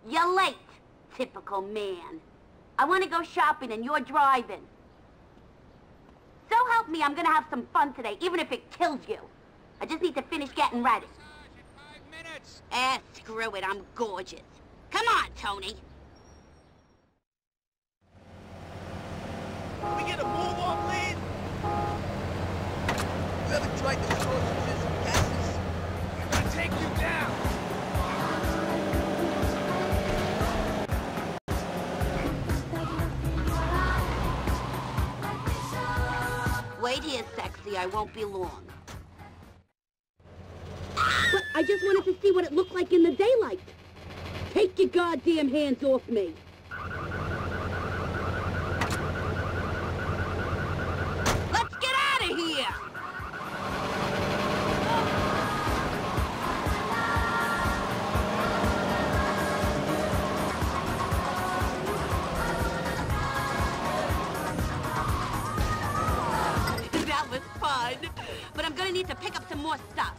You're late, typical man. I want to go shopping and you're driving. So help me, I'm gonna have some fun today, even if it kills you. I just need to finish getting ready. In 5 minutes. Screw it, I'm gorgeous. Come on, Tony. Can we get a move on, please? You ever tried the sausages and gases? I'm gonna take you down. Wait here, sexy, I won't be long. But I just wanted to see what it looked like in the daylight. Take your goddamn hands off me. Let's get out of here! That was fun, but I'm gonna need to pick up some more stuff.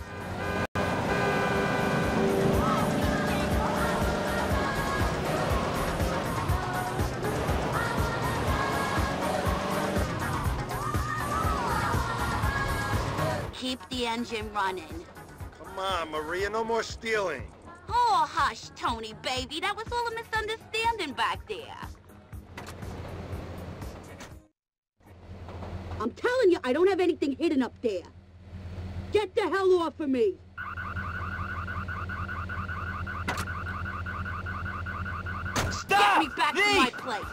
Keep the engine running. Come on, Maria, no more stealing. Oh, hush, Tony, baby. That was all a misunderstanding back there. I'm telling you, I don't have anything hidden up there. Get the hell off of me. Stop! Get me back to my place.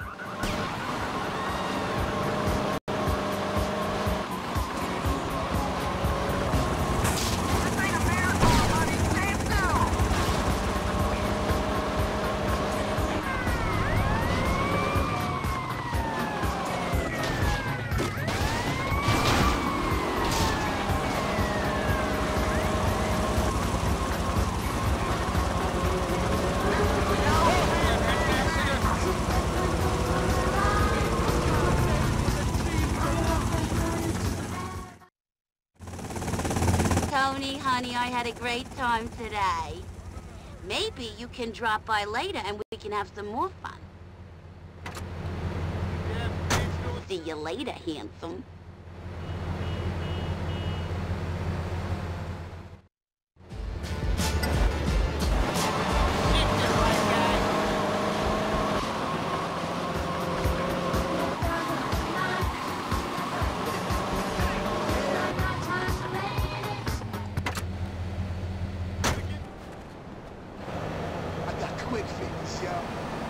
Tony, honey, I had a great time today. Maybe you can drop by later and we can have some more fun. See you later, handsome. Quick fix, yo.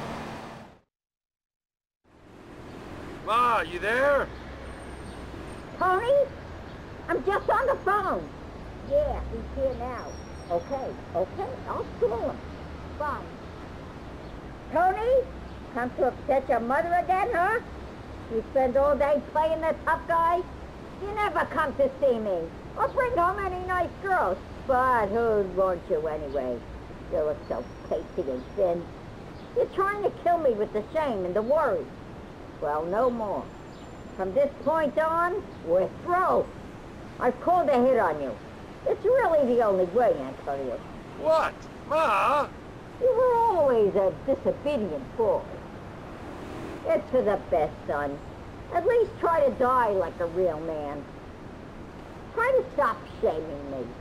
Ma, you there? Tony? I'm just on the phone. Yeah, he's here now. Okay, I'll call him. Fine. Tony? Come to upset your mother again, huh? You spend all day playing the tough guy? You never come to see me. Or bring home any nice girls. But who'd want you anyway? You look so pasty and thin. You're trying to kill me with the shame and the worry. Well, no more. From this point on, we're through. I've called a hit on you. It's really the only way, Antonio. What? Ma? You were always a disobedient boy. It's for the best, son. At least try to die like a real man. Try to stop shaming me.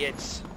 idiots.